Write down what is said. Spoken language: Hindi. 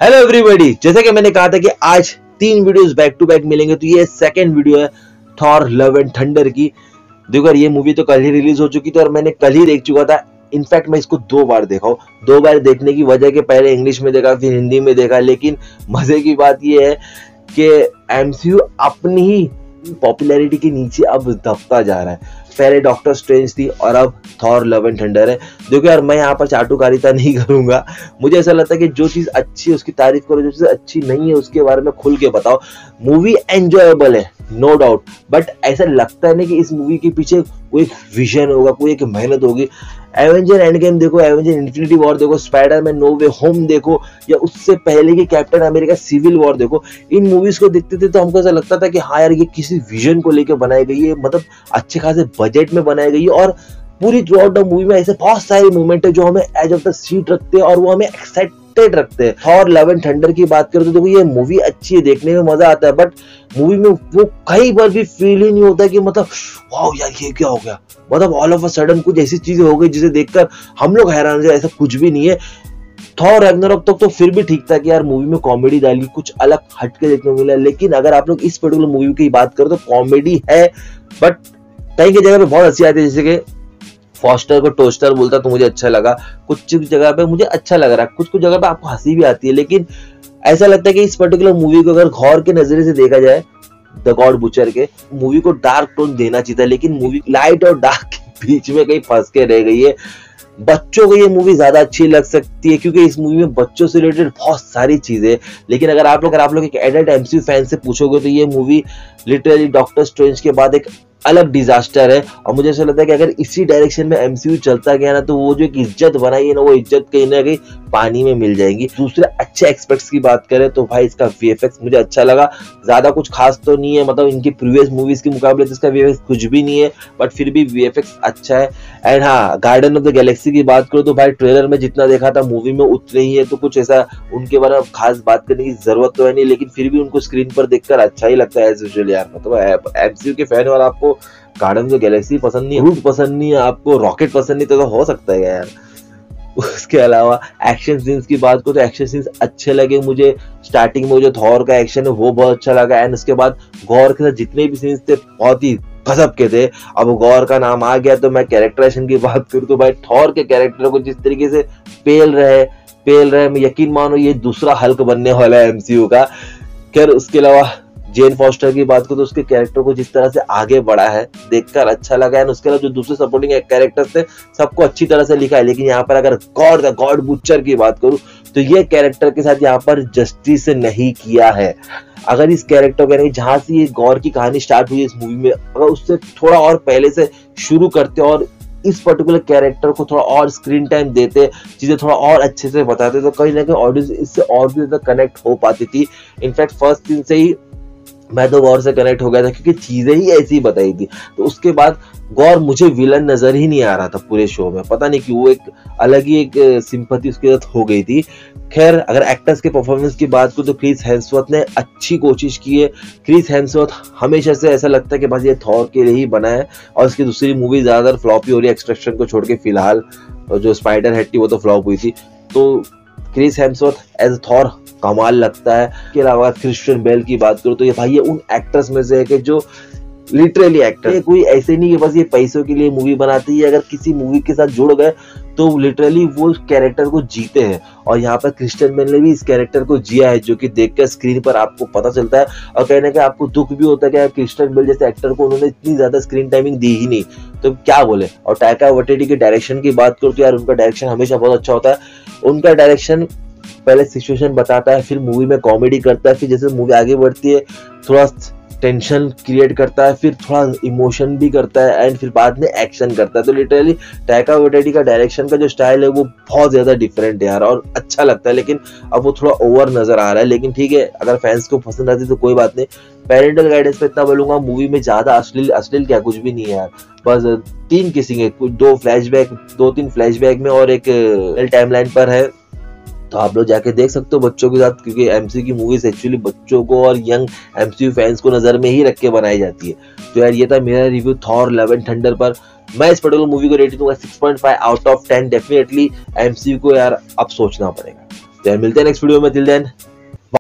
हेलो एवरीबॉडी, जैसे कि मैंने कहा था कि आज 3 वीडियोस बैक टू बैक मिलेंगे, तो ये सेकंड वीडियो है थॉर लव एंड थंडर की। देखो ये मूवी तो कल ही रिलीज हो चुकी थी और मैंने कल ही देख चुका था। इनफैक्ट मैं इसको 2 बार देखा हूँ। 2 बार देखने की वजह कि पहले इंग्लिश में देखा फिर हिंदी में देखा, लेकिन मजे की बात ये है कि एमसीयू अपनी ही पॉपुलैरिटी के नीचे अब दबता जा रहा है। पहले डॉक्टर स्ट्रेंज थी और अब थॉर लव एंड थंडर है। देखो यार, मैं यहाँ पर चाटुकारिता नहीं करूंगा। मुझे ऐसा लगता है कि जो चीज अच्छी है उसकी तारीफ करो, जो चीज अच्छी नहीं है उसके बारे में खुल के बताओ। मूवी एंजॉयबल है नो डाउट, बट ऐसा लगता है ना कि इस मूवी के पीछे कोई एक विजन होगा, कोई एक मेहनत होगी। एवेंजर एंड गेम देखो, एवेंजर इन्फिनिटी वॉर देखो, स्पाइडरमैन नो वे होम देखो, या उससे पहले की कैप्टन अमेरिका सिविल वॉर देखो। इन मूवीज को देखते थे तो हमको ऐसा लगता था कि हाँ यार, ये किसी विजन को लेकर बनाई गई है, मतलब अच्छे खासे बजट में बनाई गई है। और पूरी थ्रू आउट द मूवी में ऐसे बहुत सारे मोमेंट है जो हमें एज ऑफ द सीट रखते हैं और वो हमें एक्साइटेड रखते हैं। थॉर लव एंड थंडर की बात करें तो देखो ये मूवी अच्छी है, देखने में मजा आता है, बट मूवी में वो कई बार भी फील ही नहीं होता कि मतलब वाओ यार ये क्या हो गया, मतलब ऑल ऑफ अ सडन कुछ ऐसी चीजें हो गई जिसे देखकर हम लोग हैरान हो। ऐसा कुछ भी नहीं है। थॉर रैग्नारोक तक तो फिर भी ठीक था कि यार मूवी में कॉमेडी डाली, कुछ अलग हटके देखने को मिला, लेकिन अगर आप लोग इस पर्टिकुलर मूवी की बात करें तो कॉमेडी है, बट कहीं की जगह पे बहुत अच्छी आती है। जैसे कि फॉस्टर को टोस्टर बोलता तो मुझे अच्छा लगा, कुछ जगह पे मुझे अच्छा लग रहा है, कुछ जगह पे आपको हंसी भी आती है, लेकिन ऐसा लगता है कि इस पर्टिकुलर मूवी को अगर गौर के नजरिए से देखा जाए, द गॉड बुचर के मूवी को डार्क टोन देना चाहिए था, लेकिन मूवी लाइट और डार्क के बीच में कहीं फंस के रह गई है। बच्चों को ये मूवी ज्यादा अच्छी लग सकती है क्योंकि इस मूवी में बच्चों से रिलेटेड बहुत सारी चीजें, लेकिन अगर आप लोग एक एडल्ट एमसीयू फैन से पूछोगे तो ये मूवी लिटरली डॉक्टर स्ट्रेंज के बाद एक अलग डिजास्टर है। और मुझे ऐसा लगता है कि अगर इसी डायरेक्शन में एमसीयू चलता गया ना, तो वो जो एक इज्जत बनाई है ना, वो इज्जत कहीं ना कहीं पानी में मिल जाएगी। दूसरे अच्छे एक्सपेक्ट्स की बात करें तो भाई इसका वीएफएक्स मुझे अच्छा लगा। ज्यादा कुछ खास तो नहीं है, मतलब इनकी प्रीवियस मूवीज के मुकाबले तो इसका वीएफएक्स कुछ भी नहीं है, बट फिर भी वीएफएक्स अच्छा है। एंड हाँ, गार्डन ऑफ द गैलेक्सी की बात करो तो भाई ट्रेलर में जितना देखा था मूवी में उतने ही है, तो कुछ ऐसा उनके बारे में खास बात करने की जरूरत तो है नहीं, लेकिन फिर भी उनको स्क्रीन पर देखकर अच्छा ही लगता है एज यूजुअल यार। मतलब एमसीयू के फैन और आपको गार्डन ऑफ द गैलेक्सी पसंद नहीं, रूट पसंद नहीं है, आपको रॉकेट पसंद नहीं, तो हो सकता है यार। उसके अलावा एक्शन सीन्स की बात करो तो एक्शन सीन्स अच्छे लगे मुझे। स्टार्टिंग में जो थॉर का एक्शन है वो बहुत अच्छा लगा, एंड उसके बाद गौर के साथ जितने भी सीन्स थे बहुत ही गजब के थे। अब गौर का नाम आ गया तो मैं कैरेक्टराइजेशन की बात करूं तो भाई थॉर के कैरेक्टर को जिस तरीके से पेल रहे मैं यकीन मानो ये दूसरा हल्क बनने वाला है एमसीयू का। खैर उसके अलावा जेन फॉस्टर की बात करो तो उसके कैरेक्टर को जिस तरह से आगे बढ़ा है देखकर अच्छा लगा है। उसके अलावा जो दूसरे सपोर्टिंग कैरेक्टर्स थे सबको अच्छी तरह से लिखा है, लेकिन यहाँ पर अगर गॉड बुचर की बात करूं तो ये कैरेक्टर के साथ यहाँ पर जस्टिस नहीं किया है। अगर इस कैरेक्टर को जहां से ये गौर की कहानी स्टार्ट हुई इस मूवी में, अगर उससे थोड़ा और पहले से शुरू करते और इस पर्टिकुलर कैरेक्टर को थोड़ा और स्क्रीन टाइम देते, चीजें थोड़ा और अच्छे से बताते, तो कहीं ना कहीं ऑडियंस इससे और भी ज्यादा कनेक्ट हो पाती थी। इनफैक्ट फर्स्ट सीन से ही मैं तो गौर से कनेक्ट हो गया था क्योंकि चीजें ही ऐसी बताई थी। तो उसके बाद गौर मुझे विलन नजर ही नहीं आ रहा था पूरे शो में, पता नहीं क्यों, वो एक अलग ही एक सिंपैथी उसके साथ हो गई थी। खैर अगर एक्टर्स के परफॉर्मेंस की बात करूं तो क्रिस हेम्सवर्थ ने अच्छी कोशिश की है। क्रिस हेम्सवर्थ हमेशा से ऐसा लगता है कि बस ये थॉर के लिए ही बना है, और उसकी दूसरी मूवी ज्यादातर फ्लॉप ही हो रही है, एक्सट्रैक्शन को छोड़ के फिलहाल। जो स्पाइडर हेड थी वो तो फ्लॉप हुई थी, तो क्रिस हेम्सवर्थ एज थॉर कमाल लगता है। इसके अलावा क्रिश्चियन बेल की बात करो तो ये भाई ये उन एक्टर्स में से है कि जो लिटरली एक्टर, कोई ऐसे नहीं कि बस ये पैसों के लिए मूवी बनाती है, अगर किसी मूवी के साथ जुड़ गए तो लिटरली वो कैरेक्टर को जीते हैं। और यहाँ पर क्रिश्चियन बेल ने भी इस कैरेक्टर को जिया है, जो कि देखकर स्क्रीन पर आपको पता चलता है। और कहने का आपको दुख भी होता है कि क्रिश्चियन बेल जैसे एक्टर को उन्होंने इतनी ज्यादा स्क्रीन टाइमिंग दी ही नहीं, तो क्या बोले। और टाइका वाइटिटी के डायरेक्शन की बात करो तो यार उनका डायरेक्शन हमेशा बहुत अच्छा होता है। उनका डायरेक्शन पहले सिचुएशन बताता है, फिर मूवी में कॉमेडी करता है, फिर जैसे मूवी आगे बढ़ती है थोड़ा टेंशन क्रिएट करता है, फिर थोड़ा इमोशन भी करता है, एंड फिर बाद में एक्शन करता है। तो लिटरली टाइका वाइटिटी का डायरेक्शन का जो स्टाइल है वो बहुत ज्यादा डिफरेंट है यार, और अच्छा लगता है। लेकिन अब वो थोड़ा ओवर नजर आ रहा है, लेकिन ठीक है, अगर फैंस को पसंद आती तो कोई बात नहीं। पेरेंटल गाइडेंस पे इतना बोलूंगा, मूवी में ज्यादा अश्लील क्या कुछ भी नहीं है यार, बस 3 किसिंग है, 2-3 फ्लैशबैक में और एक टाइमलाइन पर है, तो आप लोग जाके देख सकते हो बच्चों के साथ, क्योंकि एमसीयू की मूवीज एक्चुअली बच्चों को और यंग एमसीयू फैंस को नजर में ही रख के बनाई जाती है। तो यार ये था मेरा review Thor love and thunder पर। मैं इस पर्टिकुलर मूवी को रेटिंग दूंगा 6.5 आउट ऑफ 10। डेफिनेटली एमसीयू को यार अब सोचना पड़ेगा। तो यार मिलते हैं नेक्स्ट वीडियो में, टिल देन